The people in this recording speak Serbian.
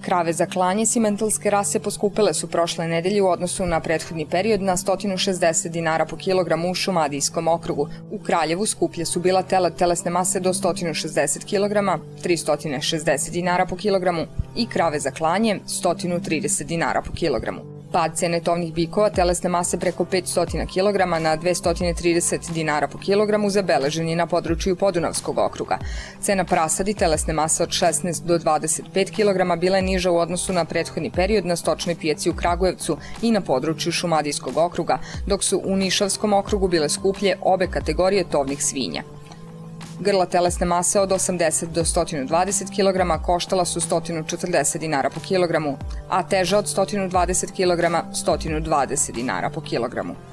Krave za klanje simentalske rase poskupile su prošle nedelje u odnosu na prethodni period na 160 dinara po kilogramu u Šumadijskom okrugu. U Kraljevu skuplje su bila telesne mase do 160 kg, 360 dinara po kilogramu i krave za klanje 130 dinara po kilogramu. Pad cene tovnih bikova telesne mase preko 500 kg na 230 dinara po kilogramu zabeležen je na području Podunavskog okruga. Cena prasadi telesne mase od 16 do 25 kg bila je niža u odnosu na prethodni period na stočnoj pijaci u Kragujevcu i na području Šumadijskog okruga, dok su u Nišavskom okrugu bile skuplje obe kategorije tovnih svinja. Grla telesne mase od 80 do 120 kg koštala su 140 dinara po kilogramu, a teža od 120 kg 120 dinara po kilogramu.